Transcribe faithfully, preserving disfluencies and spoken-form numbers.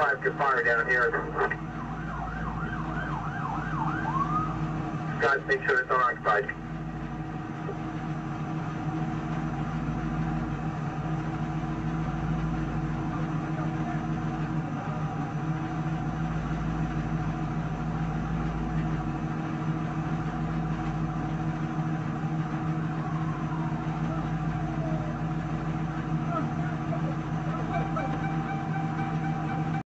five to fire down here. Guys, make sure it's unoccupied.